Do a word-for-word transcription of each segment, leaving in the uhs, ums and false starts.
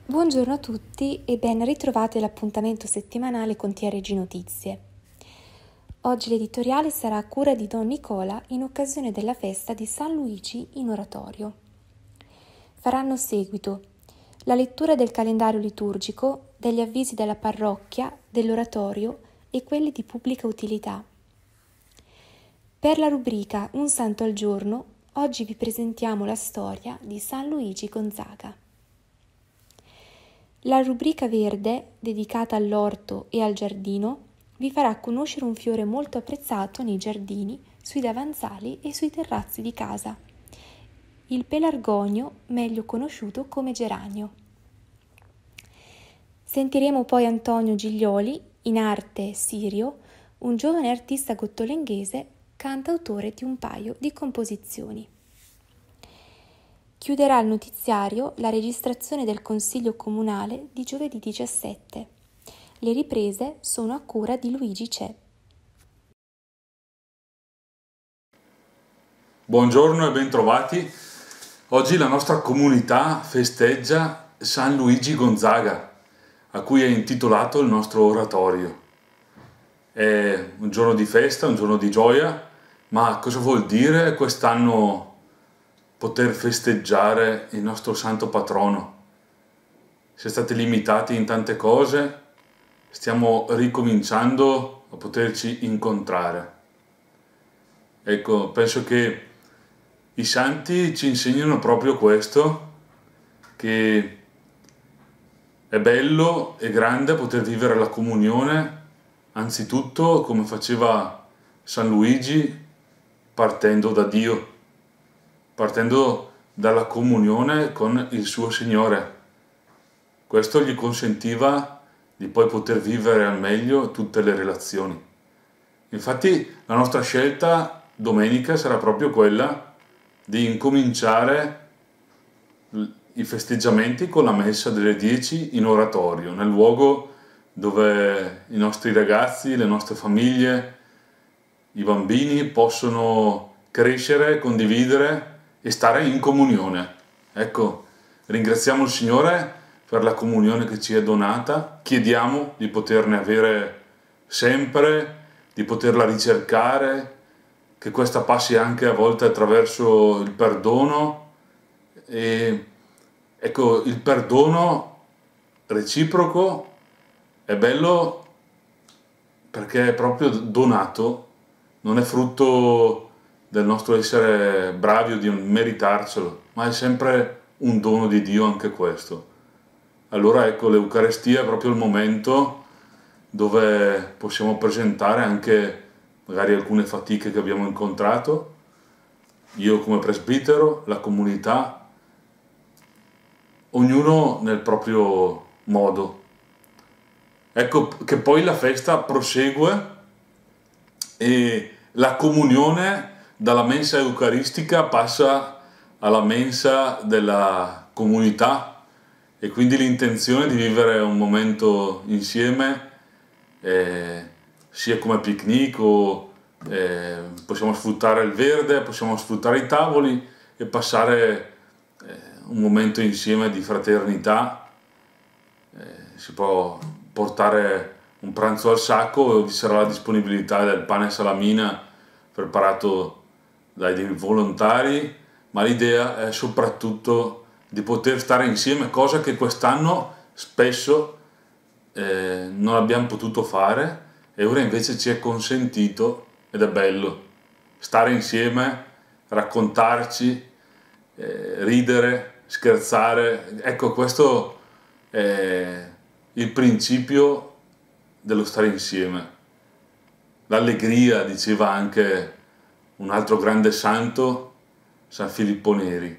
Buongiorno a tutti e ben ritrovati all'appuntamento settimanale con T R G Notizie. Oggi l'editoriale sarà a cura di Don Nicola in occasione della festa di San Luigi in oratorio. Faranno seguito la lettura del calendario liturgico, degli avvisi della parrocchia, dell'oratorio e quelli di pubblica utilità. Per la rubrica Un Santo al Giorno, oggi vi presentiamo la storia di San Luigi Gonzaga. La rubrica verde, dedicata all'orto e al giardino, vi farà conoscere un fiore molto apprezzato nei giardini, sui davanzali e sui terrazzi di casa, il pelargonio, meglio conosciuto come geranio. Sentiremo poi Antonio Giglioli, in arte sirio, un giovane artista gottolenghese, cantautore di un paio di composizioni. Chiuderà il notiziario la registrazione del Consiglio Comunale di giovedì diciassette. Le riprese sono a cura di Luigi Cè. Buongiorno e bentrovati. Oggi la nostra comunità festeggia San Luigi Gonzaga, a cui è intitolato il nostro oratorio. È un giorno di festa, un giorno di gioia, ma cosa vuol dire quest'anno poter festeggiare il nostro santo patrono? Si è stati limitati in tante cose, stiamo ricominciando a poterci incontrare. Ecco, penso che i santi ci insegnano proprio questo, che è bello e grande poter vivere la comunione, anzitutto come faceva San Luigi, partendo da Dio, partendo dalla comunione con il suo Signore. Questo gli consentiva di poi poter vivere al meglio tutte le relazioni. Infatti la nostra scelta domenica sarà proprio quella di incominciare i festeggiamenti con la messa delle dieci in oratorio, nel luogo dove i nostri ragazzi, le nostre famiglie, i bambini possono crescere, condividere e stare in comunione. Ecco, ringraziamo il Signore per la comunione che ci è donata, chiediamo di poterne avere sempre, di poterla ricercare, che questa passi anche a volte attraverso il perdono. E ecco, il perdono reciproco è bello perché è proprio donato, non è frutto del nostro essere bravi o di meritarcelo, ma è sempre un dono di Dio anche questo. Allora ecco, l'Eucarestia è proprio il momento dove possiamo presentare anche magari alcune fatiche che abbiamo incontrato, io come presbitero, la comunità, ognuno nel proprio modo. Ecco che poi la festa prosegue e la comunione dalla mensa eucaristica passa alla mensa della comunità e quindi l'intenzione di vivere un momento insieme, eh, sia come picnic o eh, possiamo sfruttare il verde, possiamo sfruttare i tavoli e passare eh, un momento insieme di fraternità. Eh, si può portare un pranzo al sacco, vi sarà la disponibilità del pane e salamina preparato dai volontari, ma l'idea è soprattutto di poter stare insieme, cosa che quest'anno spesso eh, non abbiamo potuto fare e ora invece ci è consentito ed è bello stare insieme, raccontarci, eh, ridere, scherzare. Ecco, questo è il principio dello stare insieme. L'allegria, diceva anche un altro grande santo, San Filippo Neri.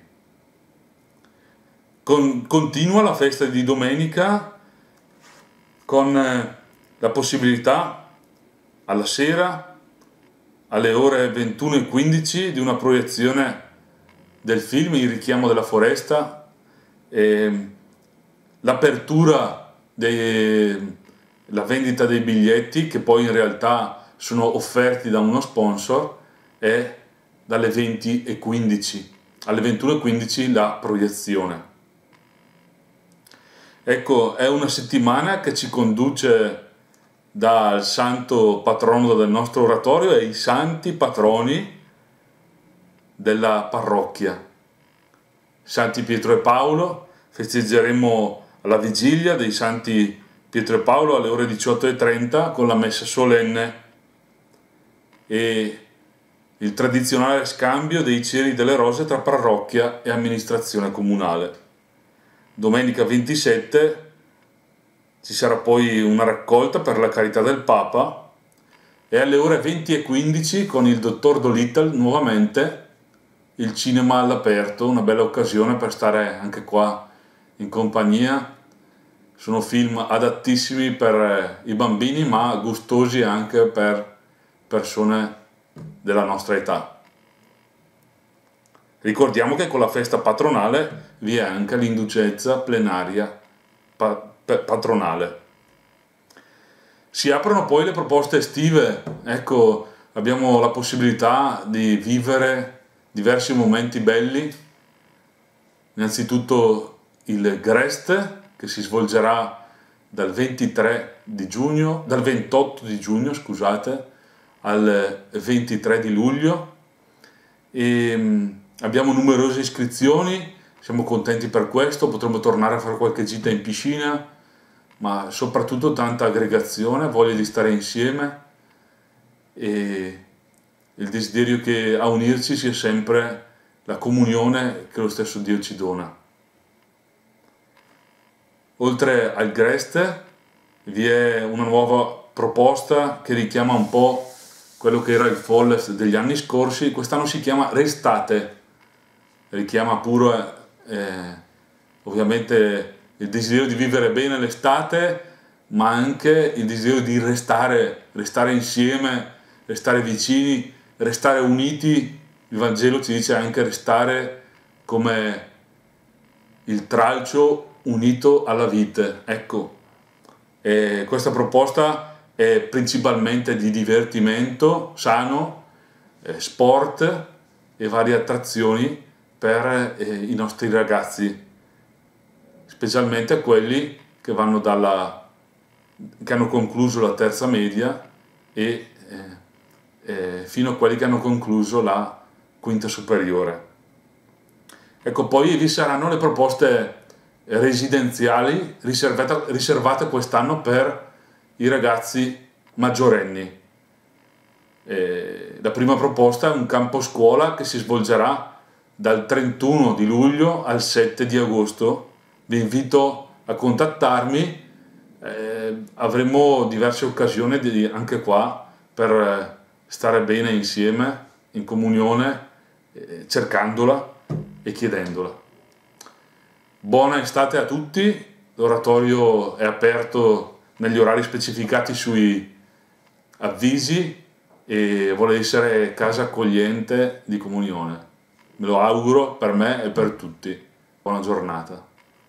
Con, continua la festa di domenica con eh, la possibilità alla sera alle ore ventuno e quindici di una proiezione del film Il richiamo della foresta, e l'apertura dei, la vendita dei biglietti, che poi in realtà sono offerti da uno sponsor, è dalle venti e quindici alle ventuno e quindici la proiezione. Ecco, è una settimana che ci conduce dal santo patrono del nostro oratorio e i santi patroni della parrocchia. Santi Pietro e Paolo, festeggeremo alla vigilia dei santi Pietro e Paolo alle ore diciotto e trenta con la messa solenne e il tradizionale scambio dei ceri delle rose tra parrocchia e amministrazione comunale. Domenica ventisette ci sarà poi una raccolta per la carità del Papa e alle ore venti e quindici con il dottor Dolittle nuovamente il cinema all'aperto, una bella occasione per stare anche qua in compagnia. Sono film adattissimi per i bambini ma gustosi anche per persone della nostra età. Ricordiamo che con la festa patronale vi è anche l'inducenza plenaria pa- patronale. Si aprono poi le proposte estive, ecco, abbiamo la possibilità di vivere diversi momenti belli. Innanzitutto il Grest, che si svolgerà dal ventitré di giugno, dal ventotto di giugno, scusate, al ventitré di luglio, e abbiamo numerose iscrizioni, siamo contenti per questo, potremo tornare a fare qualche gita in piscina, ma soprattutto tanta aggregazione, voglia di stare insieme e il desiderio che a unirci sia sempre la comunione che lo stesso Dio ci dona. Oltre al Grest vi è una nuova proposta che richiama un po' quello che era il Folles degli anni scorsi. Quest'anno si chiama Restate, richiama pure eh, ovviamente il desiderio di vivere bene l'estate, ma anche il desiderio di restare, restare insieme, restare vicini, restare uniti. Il Vangelo ci dice anche restare come il tralcio unito alla vite. Ecco, e questa proposta è principalmente di divertimento sano, eh, sport e varie attrazioni per eh, i nostri ragazzi, specialmente quelli che vanno dalla che hanno concluso la terza media e eh, eh, fino a quelli che hanno concluso la quinta superiore. Ecco, poi vi saranno le proposte residenziali riservate, riservate quest'anno per i ragazzi maggiorenni. Eh, la prima proposta è un campo scuola che si svolgerà dal trentuno di luglio al sette di agosto. Vi invito a contattarmi, eh, avremo diverse occasioni di, anche qua per stare bene insieme, in comunione, eh, cercandola e chiedendola. Buona estate a tutti, l'oratorio è aperto negli orari specificati sui avvisi e vuole essere casa accogliente di comunione. Me lo auguro per me e per tutti. Buona giornata.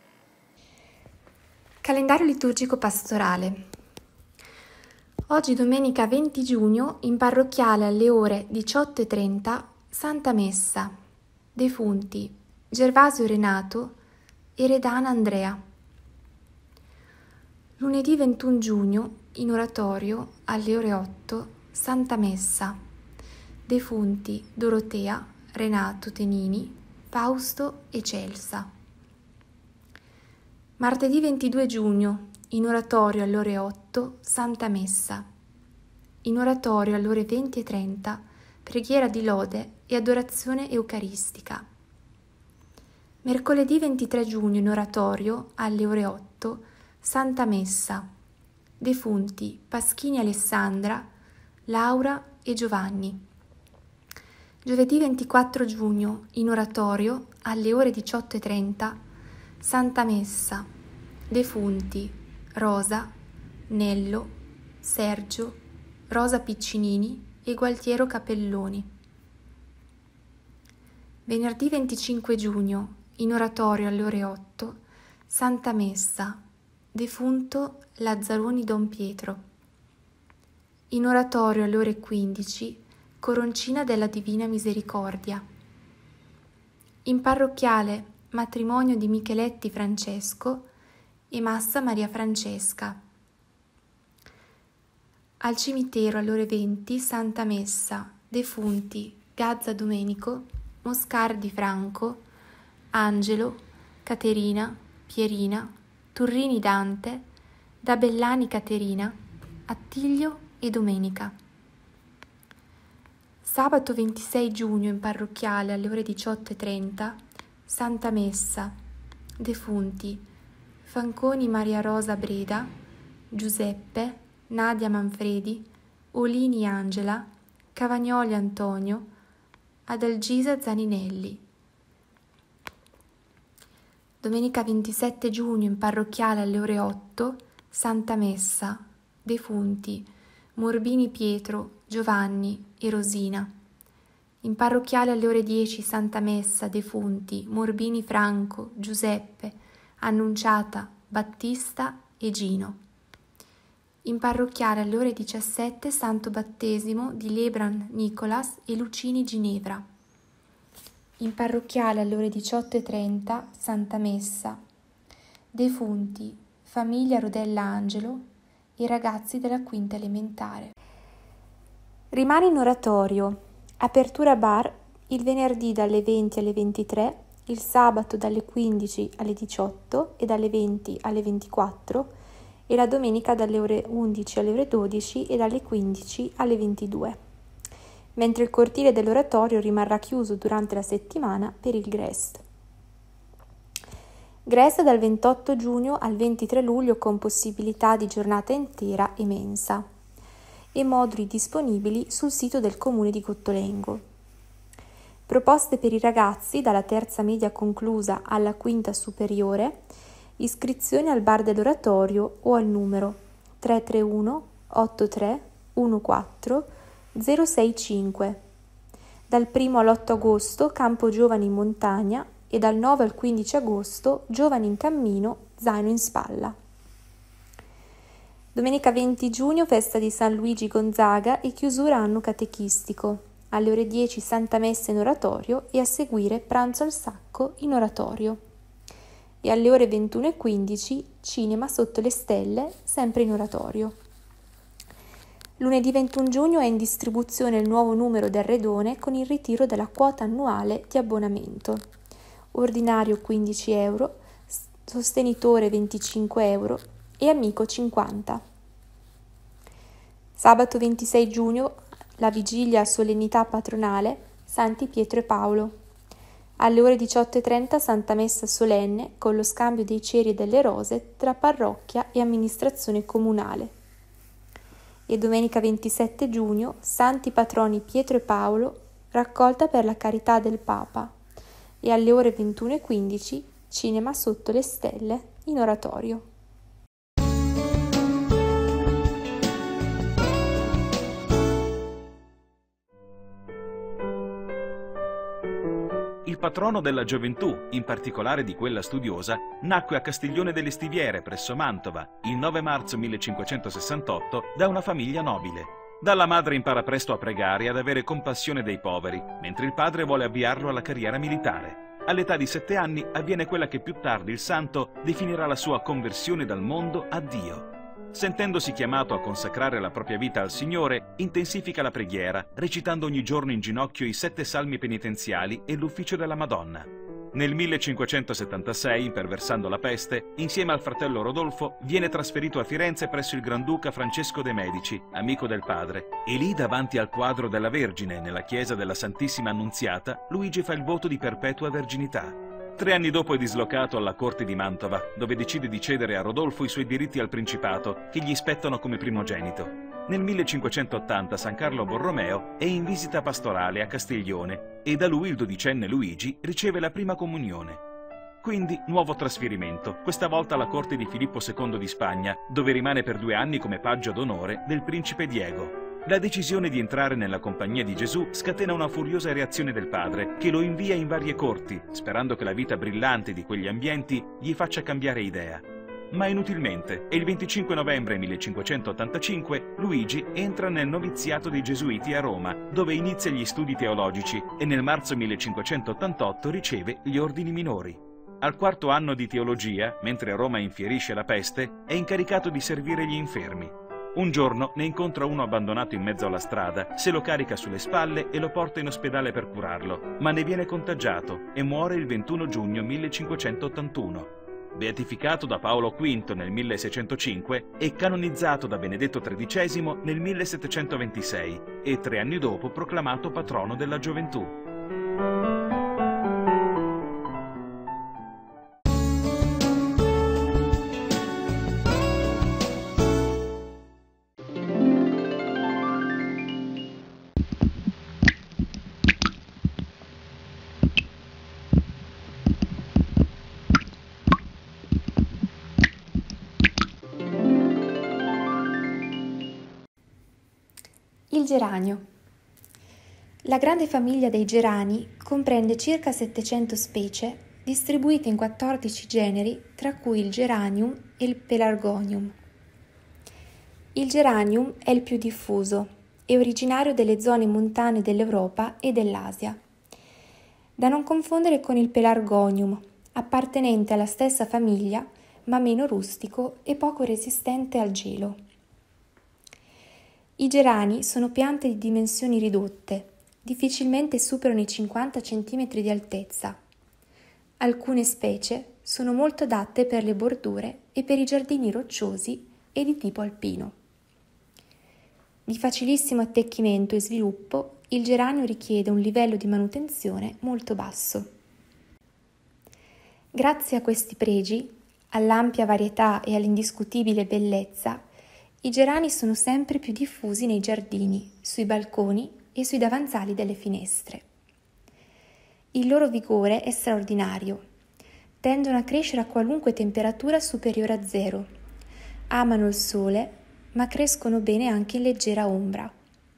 Calendario liturgico pastorale. Oggi domenica venti giugno in parrocchiale alle ore diciotto e trenta Santa Messa. Defunti Gervasio Renato e Redana Andrea. Lunedì ventuno giugno in oratorio alle ore otto Santa Messa. Defunti Dorotea, Renato Tenini, Fausto e Celsa. Martedì ventidue giugno in oratorio alle ore otto Santa Messa. In oratorio alle ore venti e trenta preghiera di lode e adorazione eucaristica. Mercoledì ventitré giugno in oratorio alle ore otto Santa Messa. Defunti Paschini Alessandra, Laura e Giovanni. Giovedì ventiquattro giugno in oratorio alle ore diciotto e trenta Santa Messa. Defunti Rosa, Nello, Sergio, Rosa Piccinini e Gualtiero Capelloni. Venerdì venticinque giugno in oratorio alle ore otto Santa Messa. Defunto Lazzaroni Don Pietro. In oratorio alle ore quindici Coroncina della Divina Misericordia. In parrocchiale matrimonio di Micheletti Francesco e Massa Maria Francesca. Al cimitero alle ore venti Santa Messa, defunti Gazza Domenico, Moscardi Franco, Angelo, Caterina, Pierina, Turrini Dante, Dabellani Caterina, Attilio e Domenica. Sabato ventisei giugno in parrocchiale alle ore diciotto e trenta Santa Messa, defunti Fanconi Maria Rosa Breda, Giuseppe, Nadia Manfredi, Olini Angela, Cavagnoli Antonio, Adalgisa Zaninelli. Domenica ventisette giugno in parrocchiale alle ore otto Santa Messa, defunti Morbini Pietro, Giovanni e Rosina. In parrocchiale alle ore dieci Santa Messa, defunti Morbini Franco, Giuseppe, Annunciata, Battista e Gino. In parrocchiale alle ore diciassette Santo Battesimo di Lebran Nicolas e Lucini Ginevra. In parrocchiale alle ore diciotto e trenta Santa Messa, defunti famiglia Rodella Angelo e ragazzi della quinta elementare. Rimane in oratorio, apertura bar il venerdì dalle venti alle ventitré, il sabato dalle quindici alle diciotto e dalle venti alle ventiquattro e la domenica dalle ore undici alle ore dodici e dalle quindici alle ventidue, mentre il cortile dell'oratorio rimarrà chiuso durante la settimana per il Grest. Grest dal ventotto giugno al ventitré luglio con possibilità di giornata intera e mensa e moduli disponibili sul sito del comune di Cottolengo. Proposte per i ragazzi dalla terza media conclusa alla quinta superiore, iscrizioni al bar dell'oratorio o al numero tre tre uno otto tre uno quattro zero sei cinque. Dal primo all'otto agosto Campo Giovani in montagna e dal nove al quindici agosto Giovani in cammino, zaino in spalla. Domenica venti giugno festa di San Luigi Gonzaga e chiusura anno catechistico. Alle ore dieci Santa Messa in oratorio e a seguire pranzo al sacco in oratorio. E alle ore ventuno e quindici cinema sotto le stelle, sempre in oratorio. Lunedì ventuno giugno è in distribuzione il nuovo numero del Redone con il ritiro della quota annuale di abbonamento. Ordinario quindici euro, sostenitore venticinque euro e amico cinquanta. Sabato ventisei giugno la vigilia solennità patronale Santi Pietro e Paolo. Alle ore diciotto e trenta Santa Messa solenne con lo scambio dei ceri e delle rose tra parrocchia e amministrazione comunale. E domenica ventisette giugno Santi Patroni Pietro e Paolo, raccolta per la carità del Papa. E alle ore ventuno e quindici cinema sotto le stelle in oratorio. Il patrono della gioventù, in particolare di quella studiosa, nacque a Castiglione delle Stiviere, presso Mantova, il nove marzo millecinquecentosessantotto, da una famiglia nobile. Dalla madre impara presto a pregare e ad avere compassione dei poveri, mentre il padre vuole avviarlo alla carriera militare. All'età di sette anni avviene quella che più tardi il santo definirà la sua conversione dal mondo a Dio. Sentendosi chiamato a consacrare la propria vita al Signore, intensifica la preghiera, recitando ogni giorno in ginocchio i sette salmi penitenziali e l'ufficio della Madonna. Nel millecinquecentosettantasei, imperversando la peste, insieme al fratello Rodolfo, viene trasferito a Firenze presso il Granduca Francesco de' Medici, amico del padre, e lì, davanti al quadro della Vergine, nella chiesa della Santissima Annunziata, Luigi fa il voto di perpetua verginità. Tre anni dopo è dislocato alla corte di Mantova, dove decide di cedere a Rodolfo i suoi diritti al principato, che gli spettano come primogenito. Nel millecinquecentottanta San Carlo Borromeo è in visita pastorale a Castiglione e da lui il dodicenne Luigi riceve la prima comunione. Quindi nuovo trasferimento, questa volta alla corte di Filippo secondo di Spagna, dove rimane per due anni come paggio d'onore del principe Diego. La decisione di entrare nella compagnia di Gesù scatena una furiosa reazione del padre, che lo invia in varie corti, sperando che la vita brillante di quegli ambienti gli faccia cambiare idea. Ma inutilmente, e il venticinque novembre millecinquecentottantacinque Luigi entra nel noviziato dei Gesuiti a Roma, dove inizia gli studi teologici e nel marzo millecinquecentottantotto riceve gli ordini minori. Al quarto anno di teologia, mentre Roma infierisce la peste, è incaricato di servire gli infermi. Un giorno ne incontra uno abbandonato in mezzo alla strada, se lo carica sulle spalle e lo porta in ospedale per curarlo, ma ne viene contagiato e muore il ventuno giugno millecinquecentottantuno. Beatificato da Paolo quinto nel milleseicentocinque e canonizzato da Benedetto tredicesimo nel millesettecentoventisei e tre anni dopo proclamato patrono della gioventù. Il geranio. La grande famiglia dei gerani comprende circa settecento specie distribuite in quattordici generi, tra cui il geranium e il pelargonium. Il geranium è il più diffuso, è originario delle zone montane dell'Europa e dell'Asia. Da non confondere con il pelargonium, appartenente alla stessa famiglia, ma meno rustico e poco resistente al gelo. I gerani sono piante di dimensioni ridotte, difficilmente superano i cinquanta centimetri di altezza. Alcune specie sono molto adatte per le bordure e per i giardini rocciosi e di tipo alpino. Di facilissimo attecchimento e sviluppo, il geranio richiede un livello di manutenzione molto basso. Grazie a questi pregi, all'ampia varietà e all'indiscutibile bellezza, i gerani sono sempre più diffusi nei giardini, sui balconi e sui davanzali delle finestre. Il loro vigore è straordinario. Tendono a crescere a qualunque temperatura superiore a zero. Amano il sole, ma crescono bene anche in leggera ombra.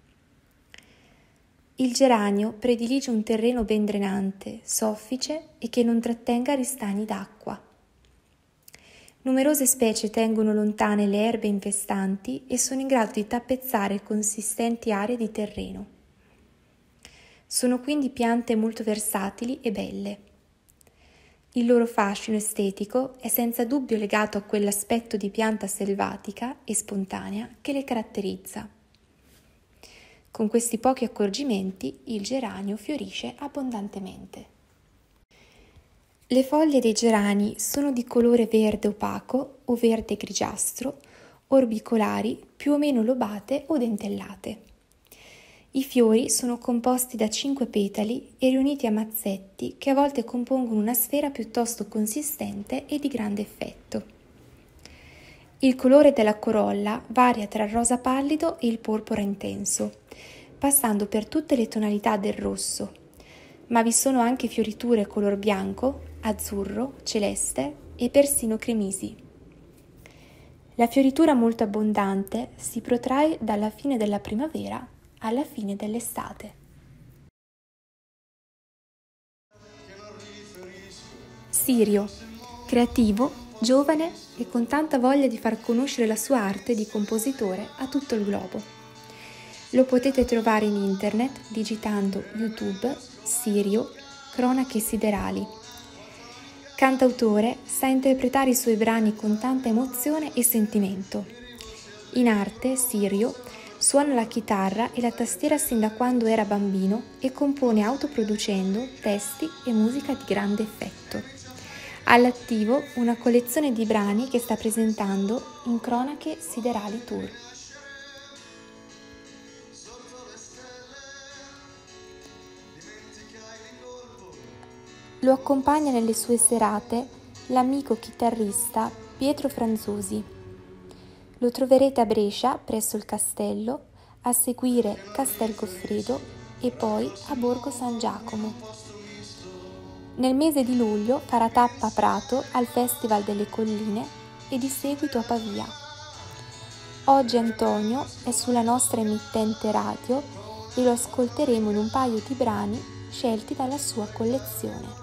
Il geranio predilige un terreno ben drenante, soffice e che non trattenga ristagni d'acqua. Numerose specie tengono lontane le erbe infestanti e sono in grado di tappezzare consistenti aree di terreno. Sono quindi piante molto versatili e belle. Il loro fascino estetico è senza dubbio legato a quell'aspetto di pianta selvatica e spontanea che le caratterizza. Con questi pochi accorgimenti il geranio fiorisce abbondantemente. Le foglie dei gerani sono di colore verde opaco o verde grigiastro, orbicolari, più o meno lobate o dentellate. I fiori sono composti da cinque petali e riuniti a mazzetti che a volte compongono una sfera piuttosto consistente e di grande effetto. Il colore della corolla varia tra il rosa pallido e il porpora intenso, passando per tutte le tonalità del rosso, ma vi sono anche fioriture color bianco, azzurro, celeste e persino cremisi. La fioritura molto abbondante si protrae dalla fine della primavera alla fine dell'estate. Sirio, creativo, giovane e con tanta voglia di far conoscere la sua arte di compositore a tutto il globo. Lo potete trovare in internet digitando YouTube Sirio Cronache Siderali. Cantautore, sa interpretare i suoi brani con tanta emozione e sentimento. In arte, Sirio suona la chitarra e la tastiera sin da quando era bambino e compone autoproducendo testi e musica di grande effetto. All'attivo una collezione di brani che sta presentando in Cronache Siderali Tour. Lo accompagna nelle sue serate l'amico chitarrista Pietro Franzusi. Lo troverete a Brescia, presso il castello, a seguire Castel Goffredo e poi a Borgo San Giacomo. Nel mese di luglio farà tappa a Prato al Festival delle Colline e di seguito a Pavia. Oggi Antonio è sulla nostra emittente radio e lo ascolteremo in un paio di brani scelti dalla sua collezione.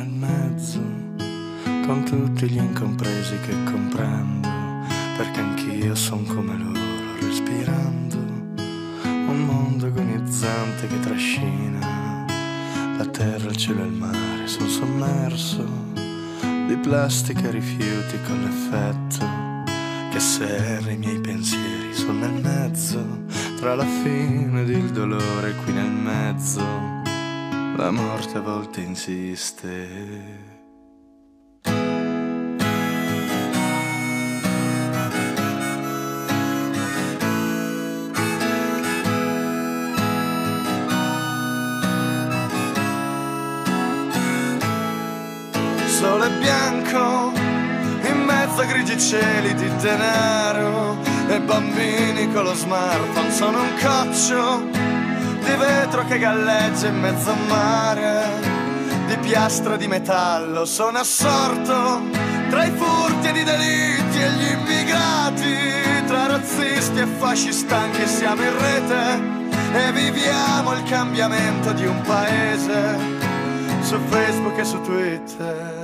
nel mezzo, con tutti gli incompresi che comprendo, perché anch'io son come loro, respirando un mondo agonizzante che trascina la terra, il cielo e il mare. Son sommerso di plastica e rifiuti con l'effetto che serra i miei pensieri. Sono nel mezzo tra la fine ed il dolore, qui nel mezzo la morte a volte insiste. Sole bianco in mezzo a grigi cieli di denaro e bambini con lo smartphone. Sono un coccio di vetro che galleggia in mezzo a mare di piastra di metallo. Sono assorto tra i furti ed i delitti e gli immigrati, tra razzisti e fascistanchi. Siamo in rete e viviamo il cambiamento di un paese su Facebook e su Twitter.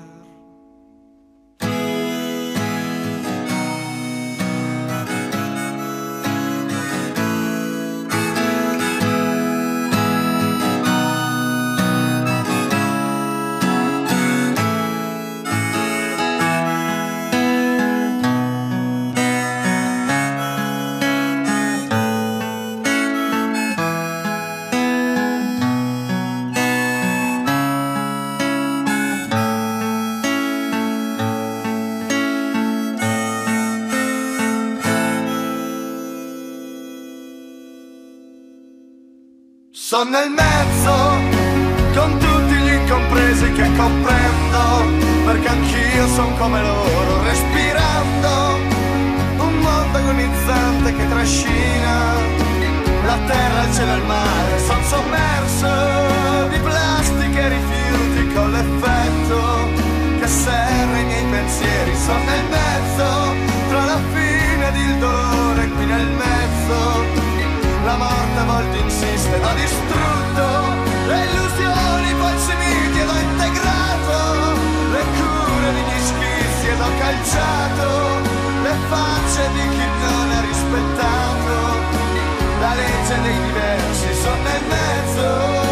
Sono nel mezzo, con tutti gli incompresi che comprendo, perché anch'io son come loro, respirando un mondo agonizzante che trascina la terra, il cielo e il mare. Son sommerso di plastica e rifiuti con l'effetto che serra i miei pensieri. Sono nel mezzo, tra la fine ed il dolore, qui nel mezzo la morte a volte insiste. Ho distrutto le illusioni, i falsi miti ed ho integrato le cure di gli schizi ed ho calciato le facce di chi non ha rispettato la legge dei diversi. Sono nel mezzo,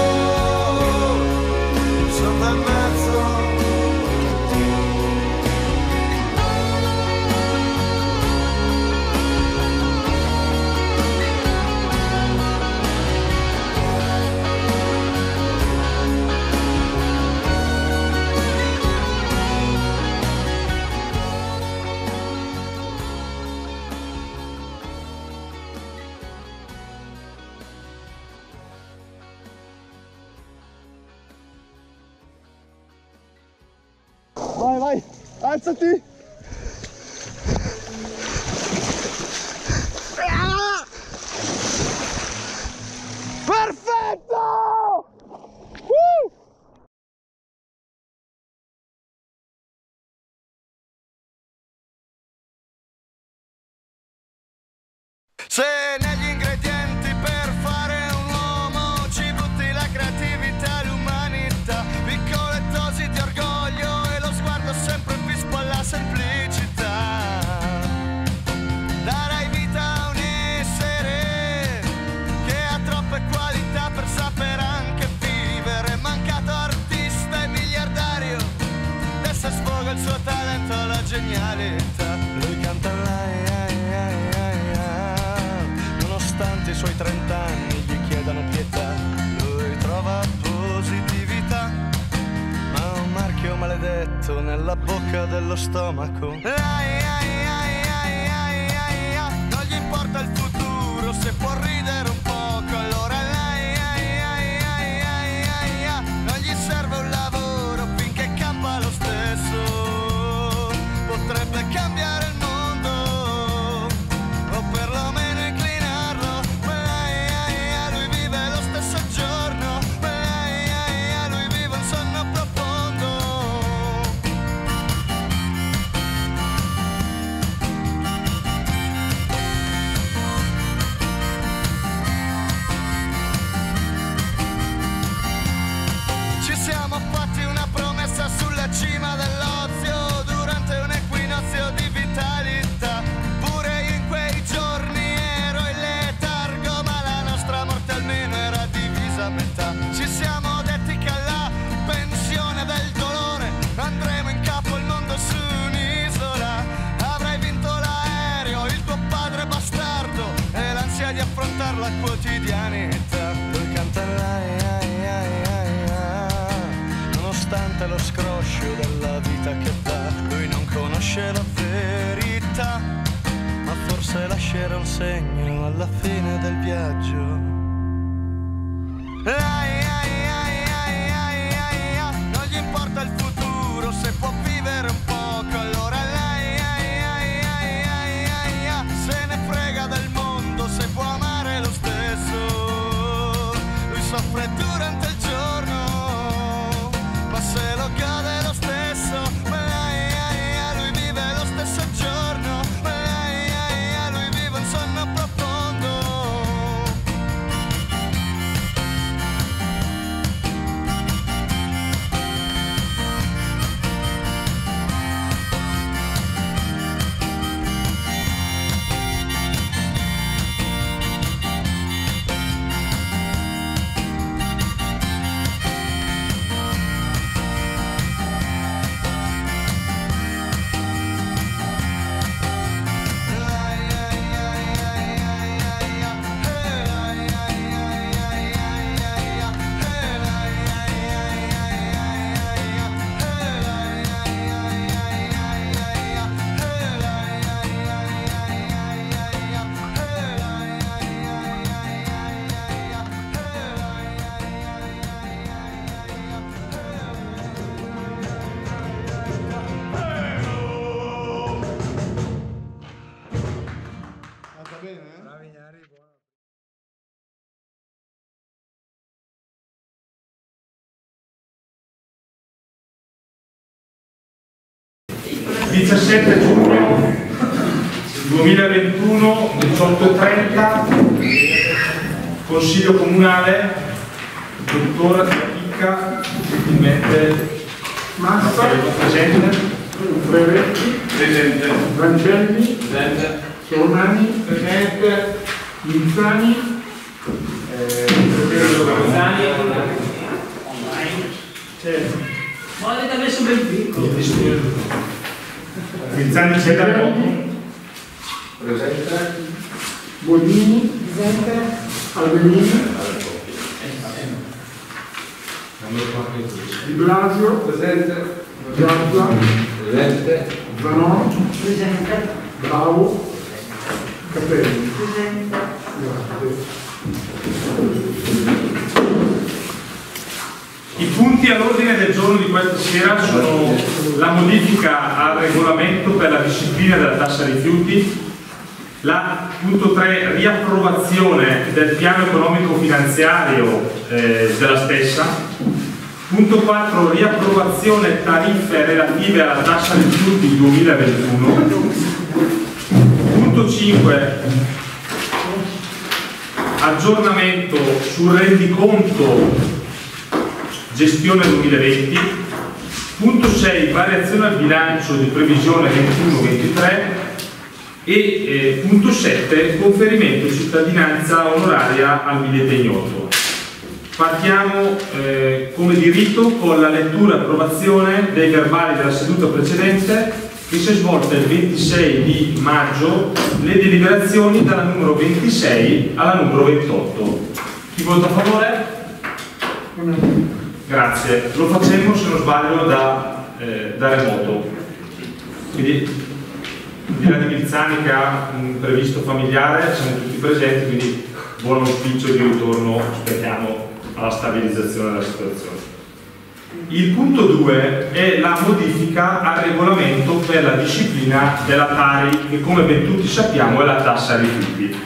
sono nel mezzo. Vai, vai, alzati! Ah! Perfetto! Uh! Se negli ingredienti per fare un uomo ci butti la creatività e l'umanità, piccole dosi di orgoglio e lo sguardo sempre vispo alla semplicità, darai vita a un essere che ha troppe qualità per saper anche vivere. Mancato artista e miliardario, adesso sfoga il suo talento, la genialità. Lui canta la nonostante i suoi trent'anni gli chiedano pietà. Lui trova positività, ma un marchio maledetto nella bocca dello stomaco. Ai, ai, ai, ai, ai, ai, ai. Non gli importa il futuro se può ridere un poco, allora ai, ai, ai, ai, ai, ai, ai. Non gli serve un lavoro finché campa lo stesso. Potrebbe cambiare il mondo o perlomeno inclinarlo. Ai, ai, ai, lui vive lo stesso giorno. Ai, ai, ai, lui vive un sonno profondo. la quotidianità. Lui canta lai, ai, ai, ai, ai, nonostante lo scroscio della vita che dà. Lui non conosce la verità, ma forse lascerà un segno alla fine del viaggio. Ai, ai, ai, ai, ai, ai, ai, non gli importa il futuro se può vivere un poco, allora lei, ai, ai, ai, ai, ai, ai, se ne frega del mondo se può amare lo stesso. Lui soffre durante il giorno, ma se lo gode lo stesso. Ai, ai, ai, lui vive lo stesso giorno. Ai, ai, ai, lui vive un sonno profondo. diciassette giugno duemilaventuno, diciotto e trenta, Consiglio Comunale, dottor Chicca, gentilmente Massa, presente, Brevetti, presente, Vangelli, presente, Sormani, presente, Minzani, Gazzani, Ma avete messo ben piccolo. Minzani c'è da poco. presente, Bonini, presente, Alberini, Di Blasio, presente, Giazza, presente, Zanon, Presente. Bravo, Capelli. Presente. Grazie. I punti all'ordine del giorno di questa sera sono la modifica al regolamento per la disciplina della tassa rifiuti, la punto tre riapprovazione del piano economico finanziario eh, della stessa, punto quattro riapprovazione tariffe relative alla tassa rifiuti duemilaventuno, punto cinque aggiornamento sul rendiconto gestione duemilaventi, punto sei variazione al bilancio di previsione ventuno ventitré e eh, punto sette conferimento di cittadinanza onoraria al biglietto ignoto. Partiamo eh, come di rito con la lettura e approvazione dei verbali della seduta precedente che si è svolta il ventisei di maggio, le deliberazioni dalla numero ventisei alla numero ventotto. Chi vota a favore? Grazie, lo facciamo se non sbaglio da, eh, da remoto, quindi al di là di Milzani che ha un previsto familiare, siamo tutti presenti, quindi buon auspicio di ritorno, aspettiamo alla stabilizzazione della situazione. Il punto due è la modifica al regolamento per la disciplina della Tari, che come ben tutti sappiamo è la tassa rifiuti.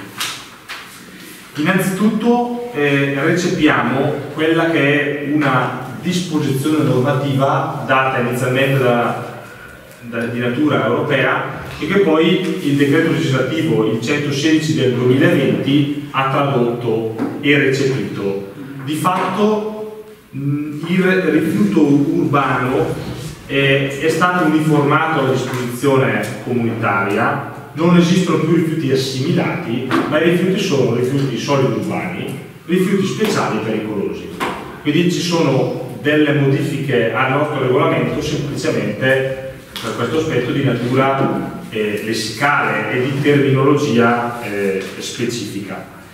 Innanzitutto eh, recepiamo quella che è una disposizione normativa data inizialmente da, da, di natura europea e che poi il decreto legislativo, il centosedici del duemilaventi, ha tradotto e recepito. Di fatto mh, il rifiuto urbano è, è stato uniformato alla disposizione comunitaria. Non esistono più rifiuti assimilati, ma i rifiuti sono rifiuti solidi urbani, rifiuti speciali e pericolosi. Quindi ci sono delle modifiche al nostro regolamento semplicemente per questo aspetto di natura eh, lessicale e di terminologia eh, specifica.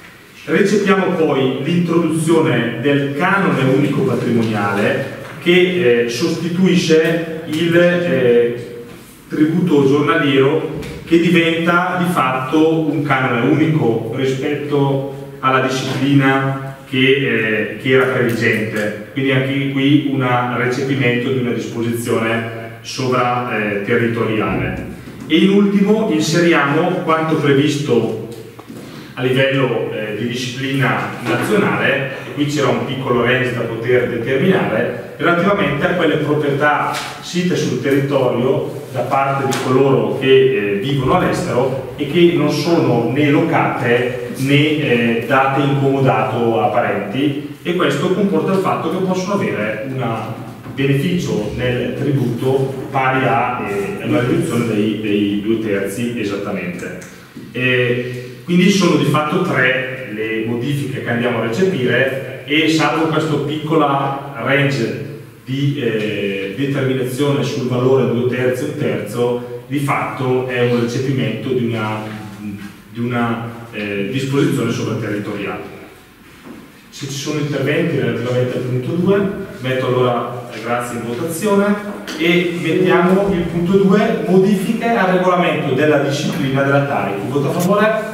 Recepiamo poi l'introduzione del canone unico patrimoniale che eh, sostituisce il eh, tributo giornaliero, che diventa di fatto un canone unico rispetto alla disciplina che, eh, che era previgente. Quindi anche qui un recepimento di una disposizione sovraterritoriale. E in ultimo inseriamo quanto previsto a livello eh, di disciplina nazionale, e qui c'era un piccolo range da poter determinare, relativamente a quelle proprietà site sul territorio da parte di coloro che eh, vivono all'estero e che non sono né locate né eh, date in comodato a parenti, e questo comporta il fatto che possono avere un beneficio nel tributo pari a eh, una riduzione dei, dei due terzi esattamente. E quindi sono di fatto tre le modifiche che andiamo a recepire, e salvo questo piccola range di eh, determinazione sul valore due terzi e un terzo, di fatto è un recepimento di una, di una eh, disposizione sovraterritoriale. Se ci sono interventi relativamente al punto due, metto allora eh, grazie in votazione e mettiamo il punto due, modifiche al regolamento della disciplina della Tari. Chi vota a favore?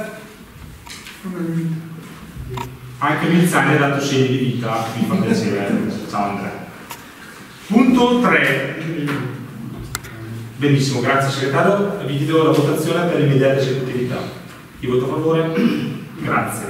Anche Milzani ha dato segni di vita, mi fa piacere. Ciao Andrea. Punto tre. Benissimo, grazie segretario. Vi chiedo la votazione per l'immediata esecutività. Chi vota a favore? Grazie.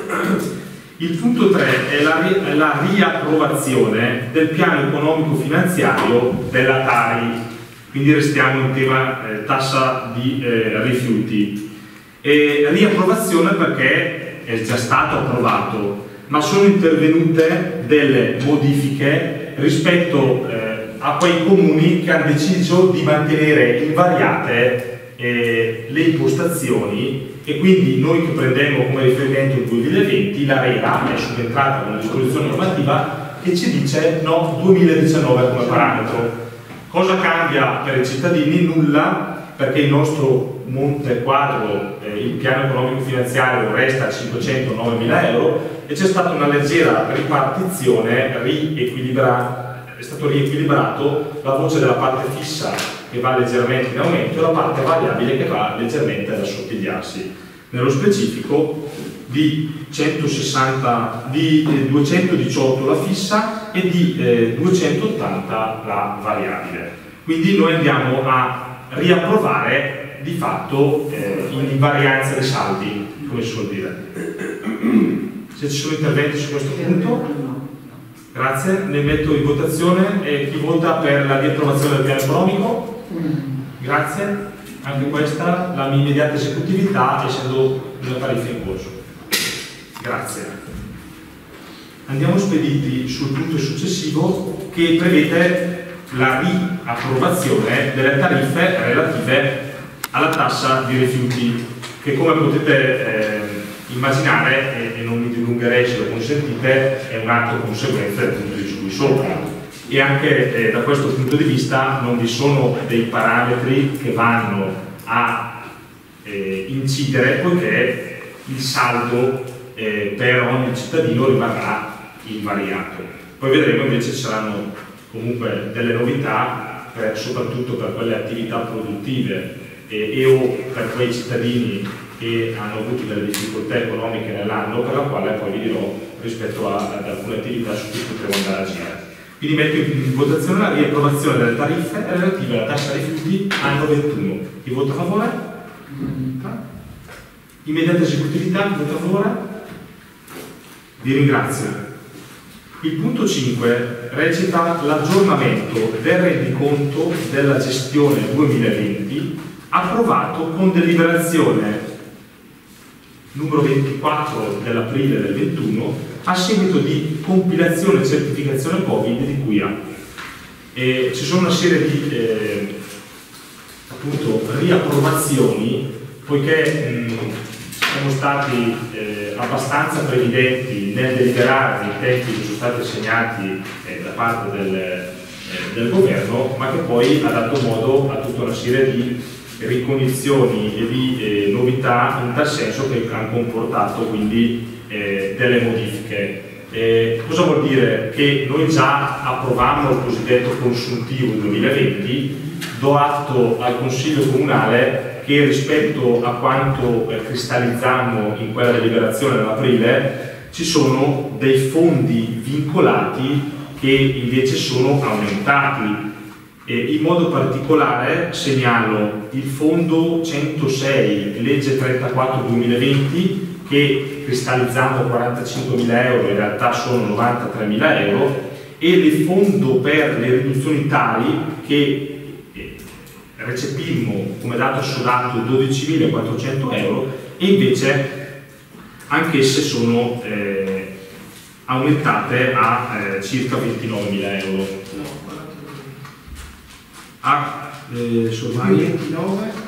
Il punto tre è la, ri è la riapprovazione del piano economico finanziario della Tari, quindi restiamo in tema eh, tassa di eh, rifiuti. E riapprovazione perché è già stato approvato, ma sono intervenute delle modifiche rispetto eh, a quei comuni che hanno deciso di mantenere invariate eh, le impostazioni, e quindi noi che prendemmo come riferimento il duemilaventi, l'ARERA è subentrata con una disposizione normativa che ci dice no duemiladiciannove come parametro. Cosa cambia per i cittadini? Nulla, perché il nostro monte quadro, eh, il piano economico finanziario, resta a cinquecentonovemila euro, e c'è stata una leggera ripartizione, riequilibra, è stato riequilibrato la voce della parte fissa che va leggermente in aumento e la parte variabile che va leggermente ad assottigliarsi. Nello specifico di, centosessanta, di eh, duecentodiciotto la fissa e di eh, duecentottanta la variabile. Quindi noi andiamo a riapprovare di fatto eh, in invarianza dei saldi, come si suol dire. Se ci sono interventi su questo punto, grazie, ne metto in votazione. E chi vota per la riapprovazione del piano economico? Grazie, anche questa la mia immediata esecutività, essendo una tariffa in corso. Grazie. Andiamo spediti sul punto successivo, che prevede la riapprovazione delle tariffe relative alla tassa di rifiuti, che come potete eh, immaginare, e, e non mi dilungherei se lo consentite, è un atto conseguenza del punto di cui sopra. E anche eh, da questo punto di vista non vi sono dei parametri che vanno a eh, incidere, poiché il saldo eh, per ogni cittadino rimarrà invariato. Poi vedremo invece ci saranno comunque delle novità, per, soprattutto per quelle attività produttive e, e o per quei cittadini che hanno avuto delle difficoltà economiche nell'anno, per la quale poi vi dirò rispetto a, ad alcune attività su cui potremo andare a agire. Quindi metto in votazione la riapprovazione delle tariffe relative alla tassa rifiuti anno ventuno. Chi vota a favore? Immediata esecutività, chi vota a favore? Vi ringrazio. Il punto cinque recita l'aggiornamento del rendiconto della gestione duemilaventi approvato con deliberazione numero ventiquattro dell'aprile del ventuno a seguito di compilazione e certificazione Covid di cui ha. E ci sono una serie di eh, appunto riapprovazioni, poiché mh, siamo stati eh, abbastanza previdenti nel deliberare i tempi che sono stati assegnati eh, da parte del, eh, del governo, ma che poi ha dato modo a tutta una serie di ricognizioni e di eh, novità in tal senso, che hanno comportato quindi eh, delle modifiche. Eh, cosa vuol dire? Che noi già approvammo il cosiddetto consuntivo duemilaventi, do atto al Consiglio Comunale che rispetto a quanto eh, cristallizzammo in quella deliberazione nell'aprile ci sono dei fondi vincolati che invece sono aumentati. E in modo particolare segnalo il fondo centosei, legge trentaquattro duemilaventi, che cristallizzando quarantacinquemila euro in realtà sono novantatremila euro, e il fondo per le riduzioni tali che eh, recepimmo come dato assolato dodicimilaquattrocento euro, e invece anch'esse sono eh, aumentate a eh, circa ventinovemila euro. A eh, ventinove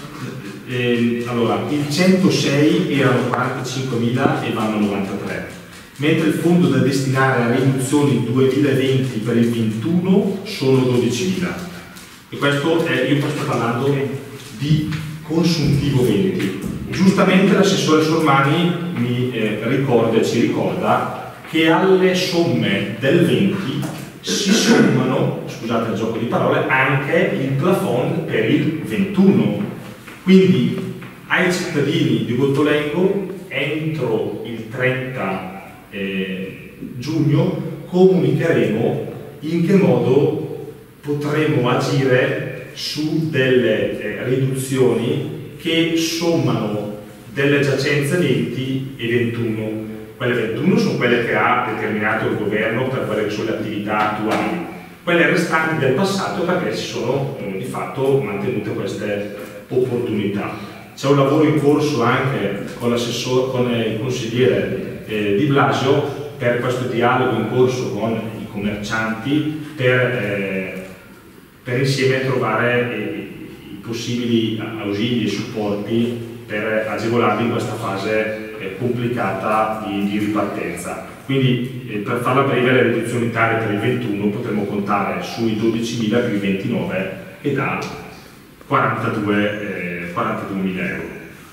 Eh, allora, il centosei erano quarantacinquemila e vanno a novantatré, mentre il fondo da destinare a riduzioni duemilaventi per il ventuno sono dodicimila. E questo è, io sto parlando di consuntivo venti. Giustamente l'assessore Sormani mi eh, ricorda e ci ricorda che alle somme del venti si sommano, scusate il gioco di parole, anche il plafond per il ventuno. Quindi ai cittadini di Gottolengo entro il trenta eh, giugno comunicheremo in che modo potremo agire su delle eh, riduzioni che sommano delle giacenze venti e ventuno. Quelle ventuno sono quelle che ha determinato il governo per quelle che sono le attività attuali, quelle restanti del passato perché si sono eh, di fatto mantenute queste opportunità. C'è un lavoro in corso anche con l'assessore, con il consigliere eh, Di Blasio, per questo dialogo in corso con i commercianti per, eh, per insieme trovare eh, i possibili ausili e supporti per agevolarli in questa fase eh, complicata di, di ripartenza. Quindi eh, per farla breve, le riduzioni tali per il ventuno potremo contare sui dodicimila più i ventinove, che dà quarantaduemila euro.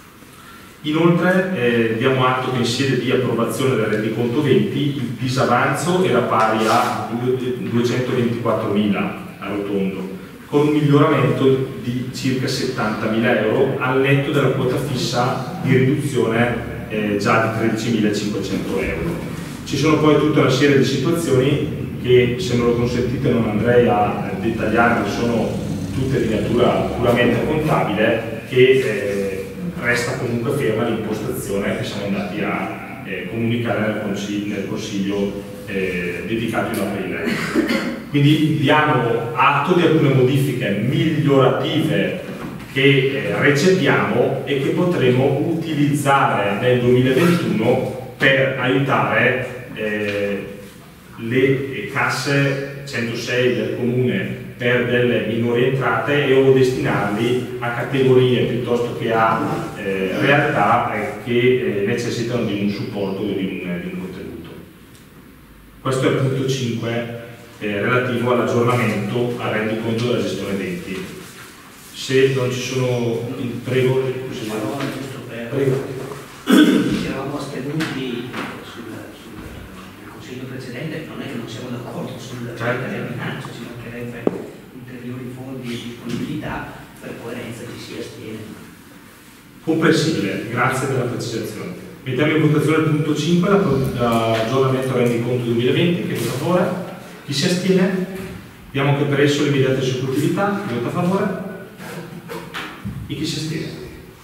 Inoltre eh, diamo atto che in sede di approvazione del rendiconto venti il disavanzo era pari a duecentoventiquattromila a rotondo, con un miglioramento di circa settantamila euro al netto della quota fissa di riduzione eh, già di tredicimilacinquecento euro. Ci sono poi tutta una serie di situazioni che, se me lo consentite, non andrei a dettagliare, sono tutte di natura puramente contabile, che eh, resta comunque ferma l'impostazione che siamo andati a eh, comunicare nel consiglio, nel consiglio eh, dedicato in aprile. Quindi diamo atto di alcune modifiche migliorative che eh, recepiamo e che potremo utilizzare nel duemilaventuno per aiutare eh, le casse centosei del comune per delle minori entrate e o destinarli a categorie piuttosto che a eh, realtà eh, che eh, necessitano di un supporto o di un, di un contributo. Questo è il punto cinque eh, relativo all'aggiornamento al rendiconto della gestione venti. Se non ci sono... Prego, prego. Ci eravamo astenuti sul, sul, sul consiglio precedente, non è che non siamo d'accordo sul certo. bilancio, ci mancherebbe ulteriori fondi e disponibilità, per coerenza ci si astiene. Comprensibile, grazie per la precisazione. Mettiamo in votazione il punto cinque, l'aggiornamento rendiconto duemilaventi, che vota a favore? Chi si astiene? Vediamo anche per esso l'immediata esecutività, chi vota a favore? E chi si astiene?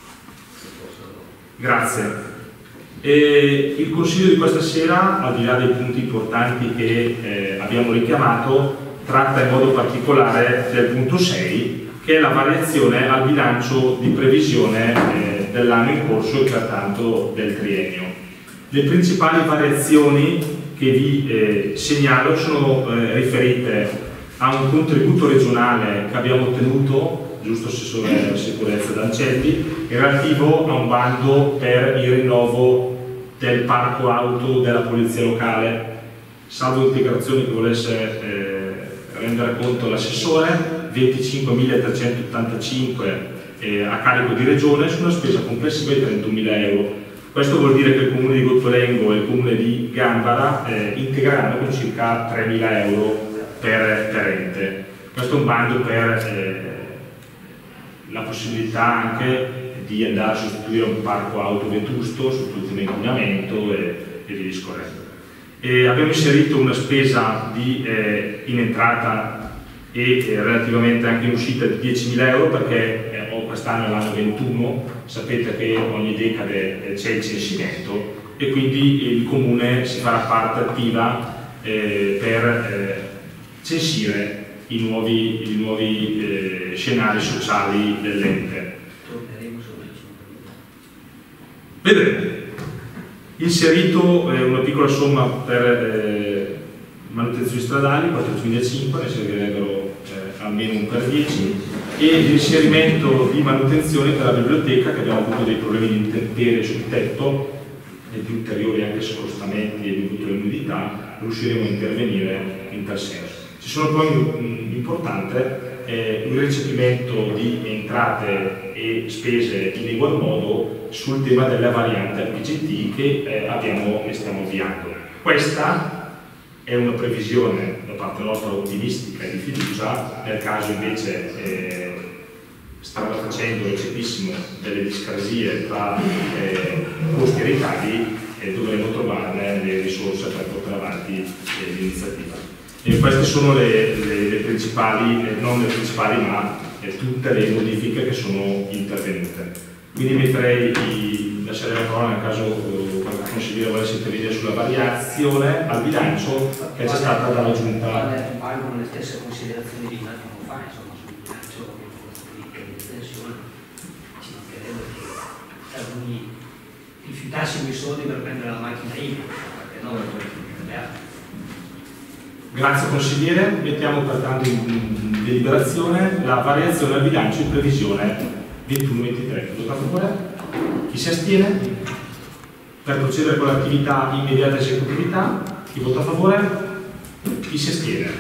Grazie. E il consiglio di questa sera, al di là dei punti importanti che eh, abbiamo richiamato, tratta in modo particolare del punto sei, che è la variazione al bilancio di previsione eh, dell'anno in corso e pertanto del triennio. Le principali variazioni che vi eh, segnalo sono eh, riferite a un contributo regionale che abbiamo ottenuto, giusto assessore della sicurezza D'Ancelli, relativo a un bando per il rinnovo del parco auto della polizia locale, salvo integrazioni che volesse eh, rendere conto l'assessore, venticinquemilatrecentottantacinque eh, a carico di regione su una spesa complessiva di trentunomila euro. Questo vuol dire che il comune di Gottolengo e il comune di Gambara eh, integreranno con circa tremila euro per, per ente. Questo è un bando per eh, la possibilità anche di andare a sostituire un parco auto vetusto, sostituzione di inquinamento e, e via discorrendo. E abbiamo inserito una spesa di, eh, in entrata e eh, relativamente anche in uscita di diecimila euro, perché eh, quest'anno è l'anno ventuno, sapete che ogni decade eh, c'è il censimento e quindi il comune si farà parte attiva eh, per eh, censire i nuovi, i nuovi eh, scenari sociali dell'ente. Vedremo. Inserito eh, una piccola somma per eh, manutenzioni stradali, quattrocentocinque, ne servirebbero eh, almeno un per dieci, e l'inserimento di manutenzione per la biblioteca, che abbiamo avuto dei problemi di intemperie sul tetto e di ulteriori anche scostamenti e di umidità, riusciremo a intervenire in tal senso. Ci sono poi mh, importante eh, il recepimento di entrate e spese in egual modo sul tema della variante P G T che eh, abbiamo e stiamo avviando. Questa è una previsione da parte nostra ottimistica e di fiducia, nel caso invece eh, strada facendo recepissimo delle discrasie tra eh, costi e ricavi e dovremo trovarne le risorse per portare avanti eh, l'iniziativa. E queste sono le, le, le principali, eh, non le principali, ma eh, tutte le modifiche che sono intervenute. Quindi metterei, di, lasciare la parola nel caso eh, qualche consigliere volesse intervenire sulla variazione al bilancio che è già stata dalla Giunta. Valgono le stesse considerazioni di un attimo fa, insomma, sul bilancio di tensione. Ci mancherebbe che alcuni rifiutassimo i soldi per prendere la macchina I V A, perché no, per Grazie consigliere, mettiamo pertanto in deliberazione la variazione al bilancio in previsione ventuno ventitré. Chi vota a favore? Chi si astiene? Per procedere con l'attività immediata esecutività, chi vota a favore? Chi si astiene?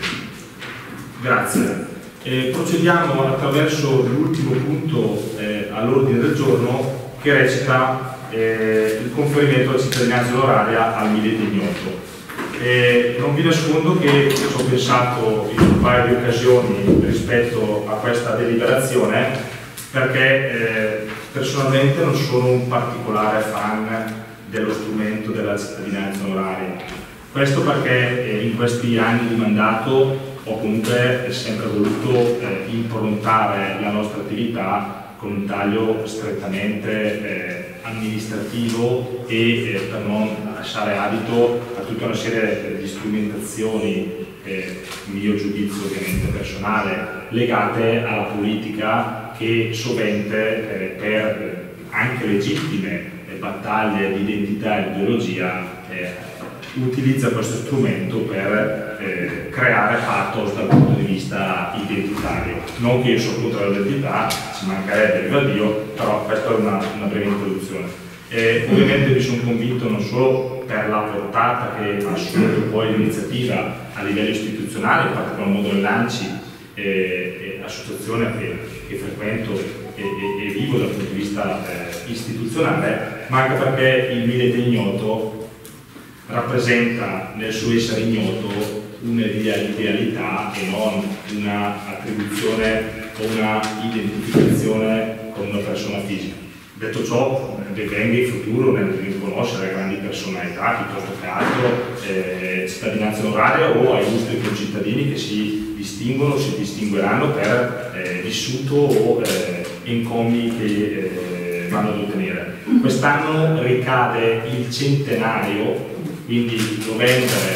Grazie. Eh, procediamo attraverso l'ultimo punto eh, all'ordine del giorno, che recita eh, il conferimento della cittadinanza onoraria al Milite Ignoto. Eh, non vi nascondo che ci ho pensato in un paio di occasioni rispetto a questa deliberazione, perché eh, personalmente non sono un particolare fan dello strumento della cittadinanza onoraria. Questo perché eh, in questi anni di mandato ho comunque sempre voluto eh, improntare la nostra attività con un taglio strettamente eh, amministrativo e eh, per non lasciare adito a tutta una serie di strumentazioni, eh, mio giudizio ovviamente personale, legate alla politica che sovente eh, per anche legittime eh, battaglie di identità e ideologia eh, utilizza questo strumento per eh, creare pathos dal punto di vista identitario. Non che io sono contro l'identità, ci mancherebbe, viva Dio, però questa è una, una breve introduzione. Eh, ovviamente mi sono convinto non solo per la portata che ha assunto poi l'iniziativa a livello istituzionale, in particolar modo il Lanci, eh, eh, associazione che, che frequento e, e, e vivo dal punto di vista eh, istituzionale, ma anche perché il Milite Ignoto rappresenta nel suo essere ignoto un'idealità e non una attribuzione o una identificazione con una persona fisica. Detto ciò, venga in futuro nel riconoscere grandi personalità piuttosto che altro, eh, cittadinanza onoraria o ai illustri concittadini che si distinguono o si distingueranno per eh, vissuto o eh, encomi che eh, vanno ad ottenere. Quest'anno ricade il centenario, quindi novembre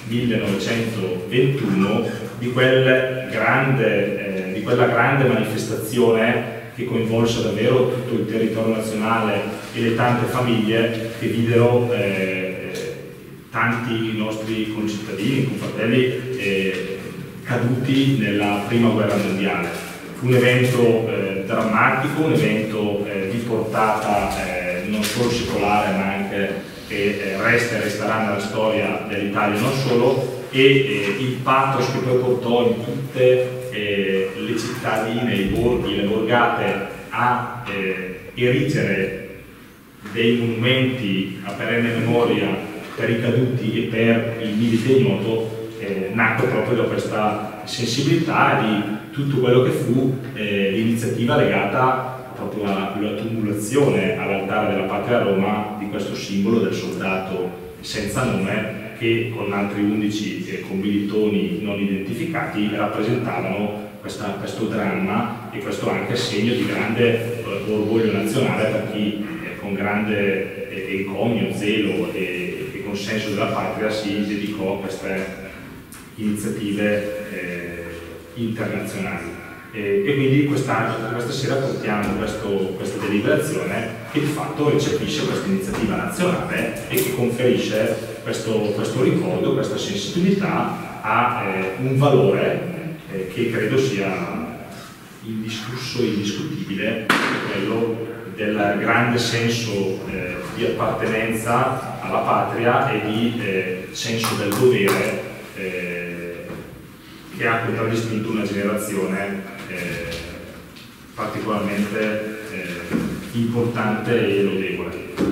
millenovecentoventuno, di, quel grande, eh, di quella grande manifestazione che coinvolse davvero tutto il territorio nazionale e le tante famiglie che videro eh, tanti nostri concittadini, confratelli eh, caduti nella prima guerra mondiale. Fu un evento eh, drammatico, un evento eh, di portata eh, non solo secolare ma anche che eh, resta e resterà nella storia dell'Italia non solo, e eh, il pathos che poi portò in tutte eh, le cittadine, i borghi, le borgate a eh, erigere dei monumenti a perenne memoria per i caduti e per il milite ignoto eh, nacque proprio da questa sensibilità di tutto quello che fu eh, l'iniziativa legata proprio alla, alla tumulazione all'altare della Patria a Roma di questo simbolo del soldato senza nome che con altri undici eh, commilitoni non identificati rappresentavano questa, questo dramma e questo anche segno di grande eh, orgoglio nazionale per chi eh, con grande eh, encomio, zelo e, e consenso della patria si dedicò a queste iniziative eh, internazionali. E, e quindi questa, questa sera portiamo questo, questa deliberazione che di fatto recepisce questa iniziativa nazionale e che conferisce questo, questo ricordo, questa sensibilità a eh, un valore eh, che credo sia indiscusso e indiscutibile, quello del grande senso eh, di appartenenza alla patria e di eh, senso del dovere eh, che ha contraddistinto una generazione Eh, particolarmente eh, importante e lodevole.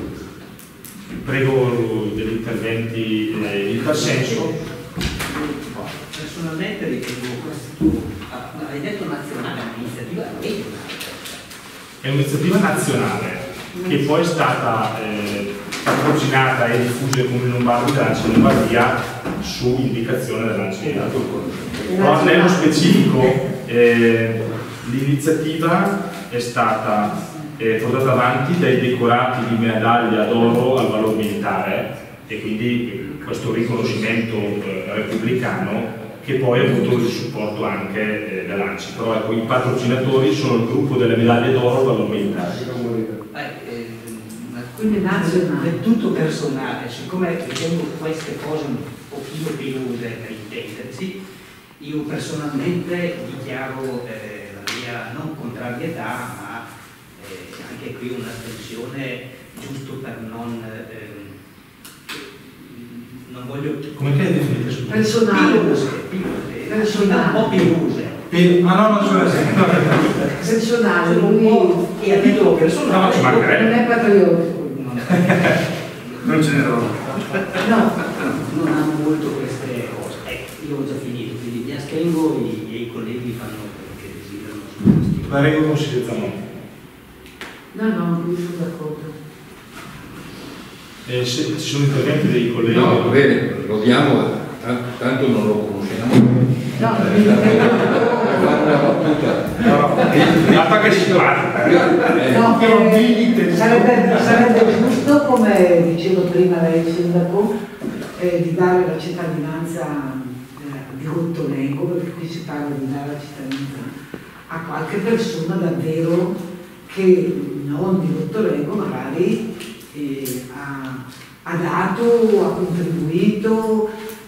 Prego degli interventi eh, in tal senso. Personalmente ritengo questo, hai detto nazionale, è un'iniziativa regionale. È un'iniziativa nazionale che poi è stata eh, patrocinata e diffusa come Lombardi dall'A N C I Lombardia su indicazione dell'A N C I. Però nello specifico Eh, l'iniziativa è stata eh, portata avanti dai decorati di medaglia d'oro al valor militare e quindi eh, questo riconoscimento eh, repubblicano che poi ha avuto il supporto anche eh, dell'A N C I. Però ecco, i patrocinatori sono il gruppo delle medaglie d'oro al valor militare. Eh, eh, quindi nazionale è tutto personale, siccome ritengo queste cose un pochino pilose per intendersi. Io personalmente dichiaro eh, la mia non contrarietà, ma eh, anche qui una tensione giusto per non, eh, non voglio... Come che definite su personale? Pilose, pilose, personale. Un po' pilose. Pil ah no, no, cioè, personale, lui e a titolo personale no, non è patriottico. Non ce ne sono. No, non amo molto queste cose. Eh, io ho già finito, quindi mi astengo e i miei colleghi fanno quello che desiderano su questi. La regola consiglietta no. No, no, io sono d'accordo. Eh, se ci sono interventi dei colleghi. No, va bene, lo diamo, tanto non lo conosciamo. No, no, che si parla. No, eh, sarebbe, sarebbe giusto, come diceva prima lei, sindaco, eh, di dare la cittadinanza eh, di Rottolengo, perché qui si parla di dare la cittadinanza a qualche persona davvero che non di Rottolengo magari eh, ha, ha dato, ha contribuito,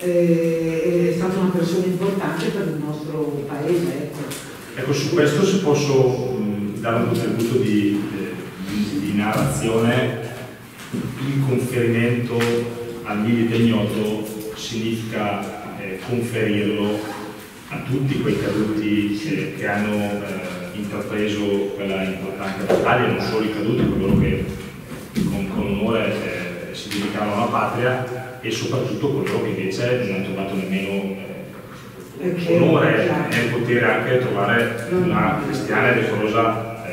eh, è stata una persona importante per il nostro paese. Ecco, ecco su questo se posso mh, dare un contributo di, di, di narrazione. Il conferimento al milite ignoto significa eh, conferirlo a tutti quei caduti eh, che hanno eh, intrapreso quella importante battaglia, non solo i caduti, coloro che con, con onore eh, si dedicavano alla patria, e soprattutto coloro che invece non hanno trovato nemmeno eh, onore nel poter anche trovare una cristiana e decorosa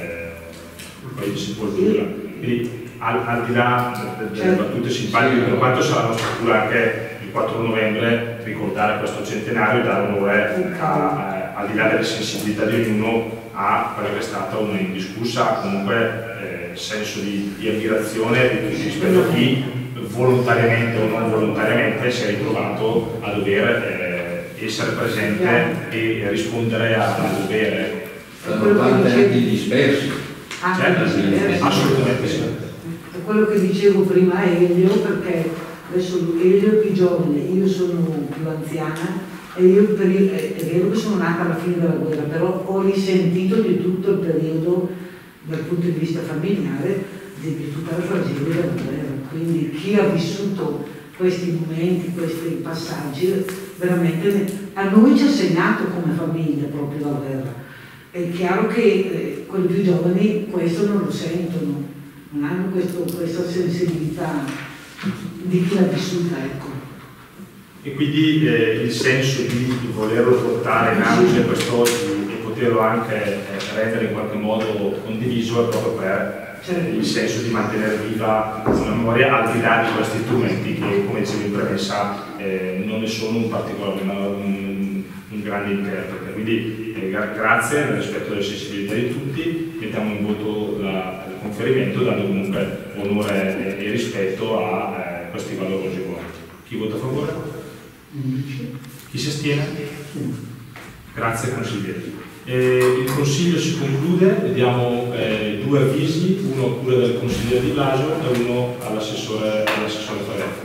eh, sepoltura. Quindi al, al di là delle battute simpatiche, per quanto sarà nostra cura anche il quattro novembre ricordare questo centenario e dare onore a, a, al di là delle sensibilità di ognuno a quella che è stata una indiscussa comunque eh, senso di, di ammirazione rispetto a chi volontariamente o non volontariamente si è ritrovato a dover eh, essere presente e rispondere a, a dovere. Fanno parte anche i dispersi. Certo, assolutamente sì. È quello che dicevo prima a Elio, perché adesso Elio è più giovane, io sono più anziana e io per il, è vero che sono nata alla fine della guerra, però ho risentito di tutto il periodo dal punto di vista familiare di tutta la tragedia della guerra. Quindi chi ha vissuto questi momenti, questi passaggi, veramente a noi ci ha segnato come famiglia proprio la guerra. È chiaro che eh, quelli più giovani questo non lo sentono, non hanno questo, questa sensibilità di chi l'ha vissuta, ecco. E quindi eh, il senso di volerlo portare in auge quest'oggi e poterlo anche eh, rendere in qualche modo condiviso è proprio per certo. Il senso di mantenere viva la memoria, al di là di questi strumenti che, come dicevo in premessa, eh, non ne sono un particolare, un, un grande interprete. Quindi eh, grazie nel rispetto delle sensibilità di tutti, mettiamo in voto la, il conferimento dando comunque onore e, e rispetto a eh, questi valorosi uomini. Chi vota a favore? Chi si astiene? Grazie consiglieri. Eh, il consiglio si conclude, vediamo eh, due avvisi, uno a cura del consigliere Di Blasio e uno all'assessore all'assessore Ferretti.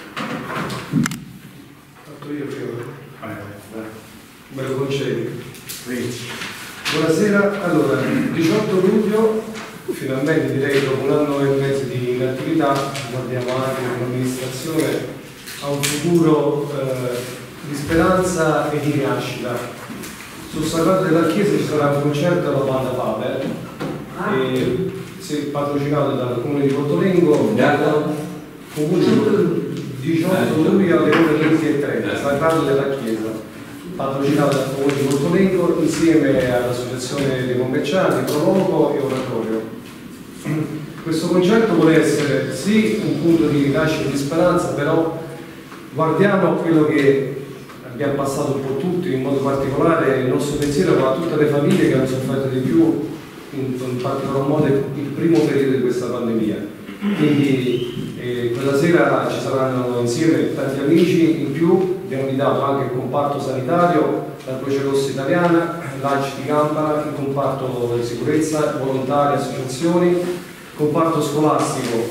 Fatto io prima. Me lo concedi. Buonasera, allora, diciotto luglio, finalmente direi dopo un anno e mezzo di inattività, guardiamo anche l'amministrazione a un futuro eh, di speranza e di rinascita. Sul Sagrato della Chiesa ci sarà un concerto alla banda Faber, ah. e, se, patrocinato dal Comune di Voltolengo, diciotto luglio alle ore venti e trenta, Sagrato della Chiesa, patrocinato dal Comune di Voltolengo insieme all'Associazione dei Commercianti, Proloco e Oratorio. Questo concerto vuole essere sì un punto di rinascita e di speranza, però guardiamo a quello che abbiamo passato un po' tutti, in modo particolare il nostro pensiero va a tutte le famiglie che hanno sofferto di più, in, in particolar modo il primo periodo di questa pandemia. Quindi eh, quella sera ci saranno insieme tanti amici, in più abbiamo invitato anche il comparto sanitario, la Croce Rossa Italiana, l'A C I di Campana, il comparto di sicurezza, volontari, associazioni, il comparto scolastico,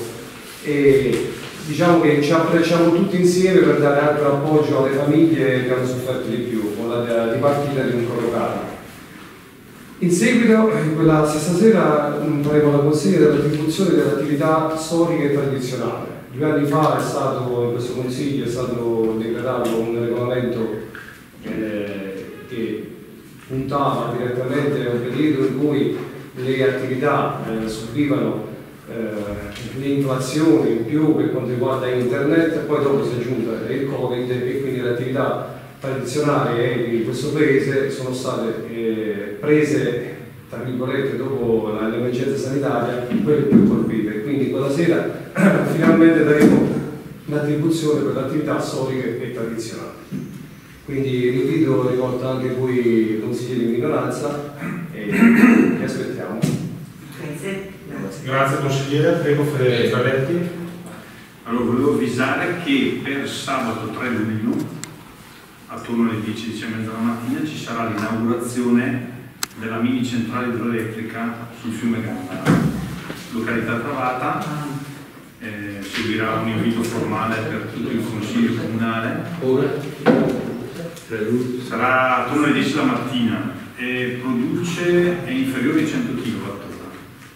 e diciamo che ci approcciamo tutti insieme per dare anche un appoggio alle famiglie che hanno sofferto di più con la dipartita di un prorogato. In seguito, quella stessa sera, faremo la consegna dell'attribuzione dell'attività storica e tradizionale. Due anni fa è stato, in questo consiglio è stato decretato un regolamento eh, che puntava direttamente a un periodo in cui le attività eh, subivano eh, le inflazioni in più per quanto riguarda internet, poi dopo si è aggiunta il Covid e quindi le attività tradizionali di questo paese sono state eh, prese, tra virgolette, dopo l'emergenza sanitaria, quelle più colpite. Quindi quella sera finalmente daremo l'attribuzione per le attività storiche e tradizionali. Quindi l'invito rivolto anche a voi consiglieri di minoranza e vi aspettiamo. Grazie. Grazie consigliere, prego Ferretti. Allora, volevo avvisare che per sabato tre luglio attorno alle dieci, dieci e mezza della mattina ci sarà l'inaugurazione della mini centrale idroelettrica sul fiume Gandara, località Travata. Eh, seguirà un invito formale per tutto il consiglio comunale. Sarà attorno alle dieci della mattina e produce è inferiore ai cento chilowatt ora.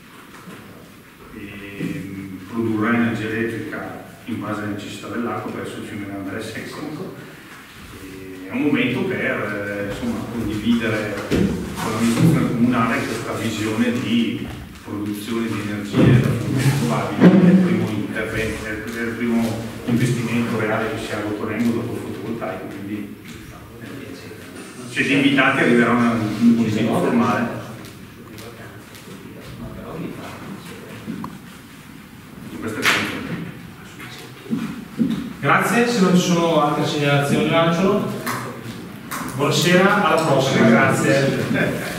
Produrrà energia elettrica in base alla necessità dell'acqua verso il fiume Gandara secco. È un momento per eh, insomma, condividere con l'amministrazione comunale questa visione di produzione di energie da fonti rinnovabili. È il primo intervento, è il primo investimento reale che si ha a Voltolengo dopo il fotovoltaico, quindi eh, siete invitati, arriverà un invito formale. Questo è tutto. Grazie, se non ci sono altre segnalazioni lancio. Buonasera, alla prossima, grazie.